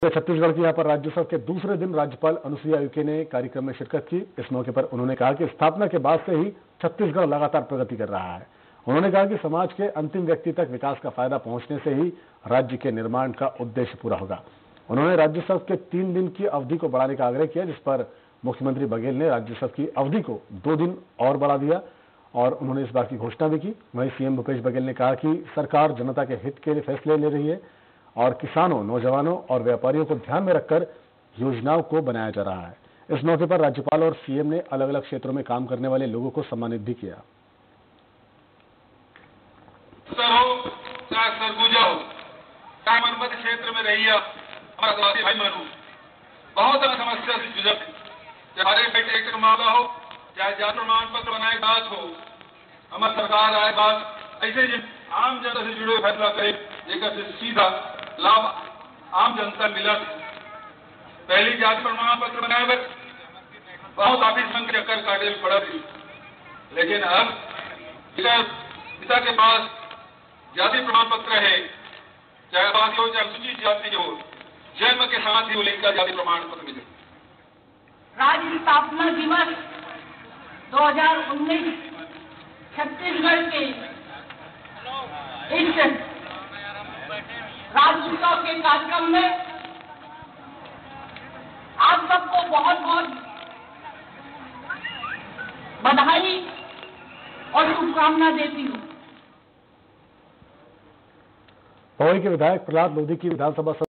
छत्तीसगढ़ के यहाँ पर राज्योत्सव के दूसरे दिन राज्यपाल अनुसुईया उइके ने कार्यक्रम में शिरकत की। इस मौके पर उन्होंने कहा कि स्थापना के बाद से ही छत्तीसगढ़ लगातार प्रगति कर रहा है। उन्होंने कहा कि समाज के अंतिम व्यक्ति तक विकास का फायदा पहुंचने से ही राज्य के निर्माण का उद्देश्य पूरा होगा। उन्होंने राज्योत्सव के 3 दिन की अवधि को बढ़ाने का आग्रह किया, जिस पर मुख्यमंत्री बघेल ने राज्योत्सव की अवधि को 2 दिन और बढ़ा दिया और उन्होंने इस बात की घोषणा भी की। वहीं सीएम भूपेश बघेल ने कहा कि सरकार जनता के हित के लिए फैसले ले रही है और किसानों, नौजवानों और व्यापारियों को ध्यान में रखकर योजनाओं को बनाया जा रहा है। इस मौके पर राज्यपाल और सीएम ने अलग अलग क्षेत्रों में काम करने वाले लोगों को सम्मानित भी किया। चाहे सरगुजा हो, चाहे मनपत क्षेत्र में रहिए, हमारा आदिवासी भाई बहनों बहुत ज्यादा समस्या से जुझ, चाहे ट्रैक्टर का मामला हो, चाहे जाति प्रमाण पत्र बनाए बात हो, हमारी सरकार आए बात ऐसे आम जनता से जुड़े फैसला करे जेकर से सीधा लाभ आम जनता मिला। पहली जाति प्रमाण पत्र बनाए बस बहुत ऑफिस बन के चक्कर काटे पड़ा थी, लेकिन अब पिता के पास जाति प्रमाण पत्र है, चाहे आदिवासी हो चाहे अनुसूचित जाति हो, जन्म के साथ ही वो लिंक का जाति प्रमाण पत्र मिले। राज्य स्थापना दिवस 2019 छत्तीसगढ़ के इस राज्योत्सव के कार्यक्रम में आप सबको बहुत बहुत बधाई और शुभकामना देती हूँ। पवई के विधायक प्रहलाद लोधी की विधानसभा